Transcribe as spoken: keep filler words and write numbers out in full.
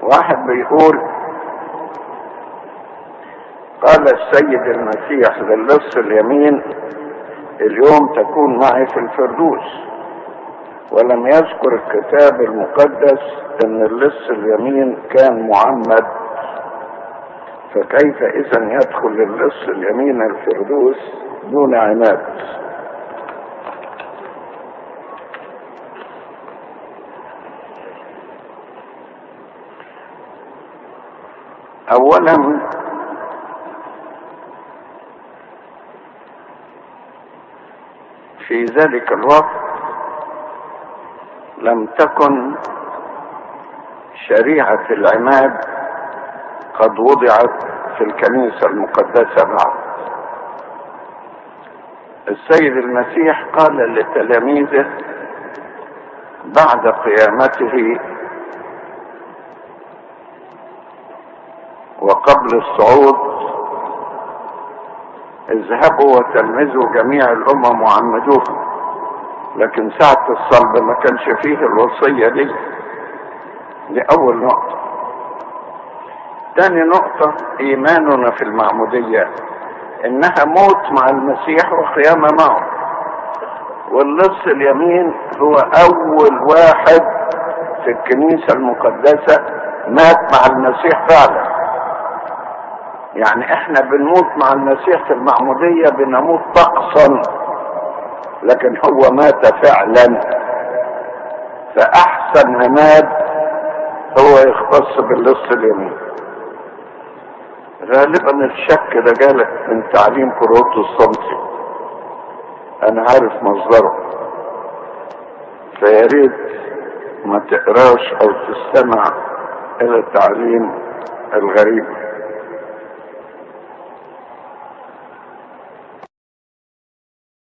واحد بيقول: قال السيد المسيح للص اليمين: اليوم تكون معي في الفردوس، ولم يذكر الكتاب المقدس ان اللص اليمين كان معمد، فكيف اذا يدخل اللص اليمين الفردوس دون عماد؟ اولا في ذلك الوقت لم تكن شريعة العماد قد وضعت في الكنيسة المقدسة بعد. السيد المسيح قال لتلاميذه بعد قيامته وقبل الصعود: اذهبوا وتلمذوا جميع الامم وعمدوهم. لكن ساعة الصلب ما كانش فيه الوصية دي. دي اول نقطة. تاني نقطة: ايماننا في المعمودية انها موت مع المسيح وقيامة معه، واللص اليمين هو اول واحد في الكنيسة المقدسة مات مع المسيح فعلا. يعني احنا بنموت مع المسيح في المعمودية، بنموت طقسا، لكن هو مات فعلا. فاحسن عماد هو يختص باللص اليمين. غالبا الشك ده جالك من تعليم بروتستانتي، انا عارف مصدره، فياريت ما تقراش او تستمع الى التعليم الغريب.